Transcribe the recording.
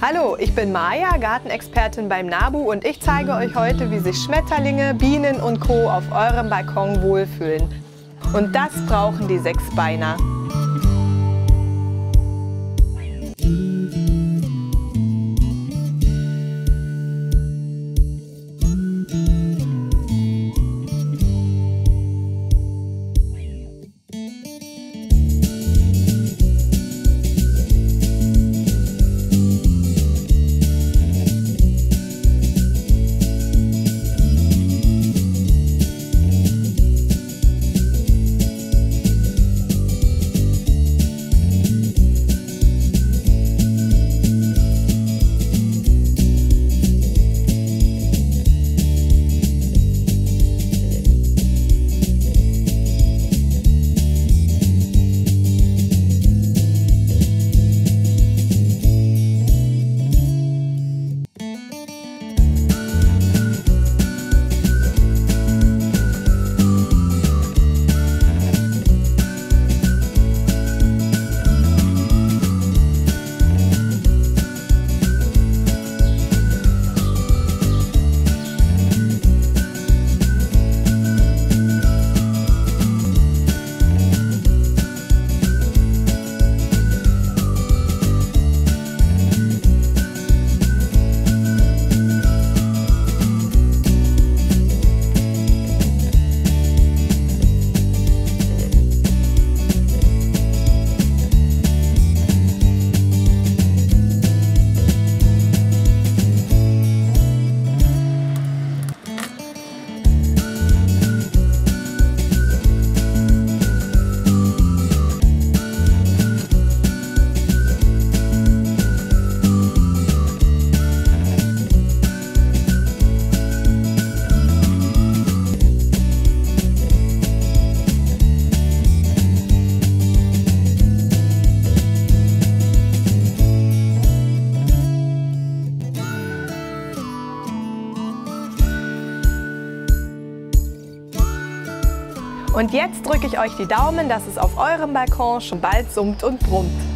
Hallo, ich bin Maja, Gartenexpertin beim NABU und ich zeige euch heute, wie sich Schmetterlinge, Bienen und Co. auf eurem Balkon wohlfühlen. Und das brauchen die Sechsbeiner. Und jetzt drücke ich euch die Daumen, dass es auf eurem Balkon schon bald summt und brummt.